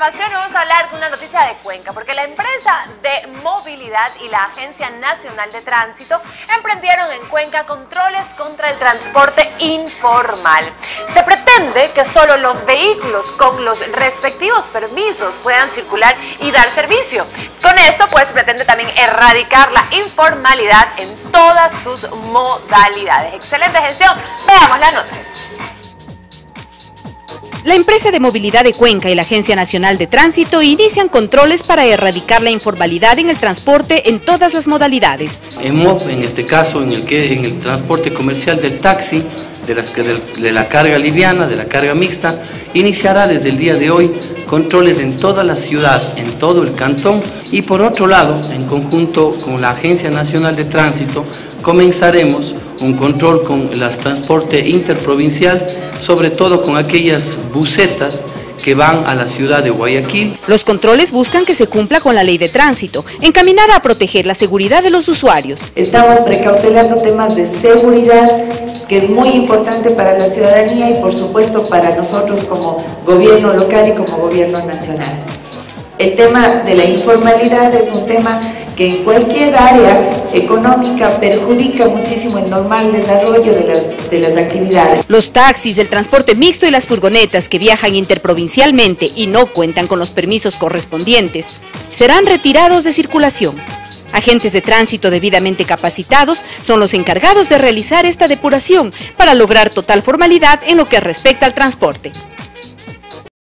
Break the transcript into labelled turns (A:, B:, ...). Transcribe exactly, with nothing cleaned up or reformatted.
A: información y vamos a hablar de una noticia de Cuenca, porque la empresa de movilidad y la Agencia Nacional de Tránsito emprendieron en Cuenca controles contra el transporte informal. Se pretende que solo los vehículos con los respectivos permisos puedan circular y dar servicio. Con esto pues se pretende también erradicar la informalidad en todas sus modalidades. Excelente gestión. Veamos la nota.
B: La empresa de movilidad de Cuenca y la Agencia Nacional de Tránsito inician controles para erradicar la informalidad en el transporte en todas las modalidades.
C: En M O P, en este caso, en el, que, en el transporte comercial del taxi, de, las, de la carga liviana, de la carga mixta, iniciará desde el día de hoy controles en toda la ciudad, en todo el cantón, y por otro lado, en conjunto con la Agencia Nacional de Tránsito, comenzaremos un control con el transporte interprovincial, sobre todo con aquellas busetas que van a la ciudad de Guayaquil.
B: Los controles buscan que se cumpla con la ley de tránsito, encaminada a proteger la seguridad de los usuarios.
D: Estamos precautelando temas de seguridad, que es muy importante para la ciudadanía y por supuesto para nosotros como gobierno local y como gobierno nacional. El tema de la informalidad es un tema que en cualquier área económica perjudica muchísimo el normal desarrollo de las, de las actividades.
B: Los taxis, el transporte mixto y las furgonetas que viajan interprovincialmente y no cuentan con los permisos correspondientes serán retirados de circulación. Agentes de tránsito debidamente capacitados son los encargados de realizar esta depuración para lograr total formalidad en lo que respecta al transporte.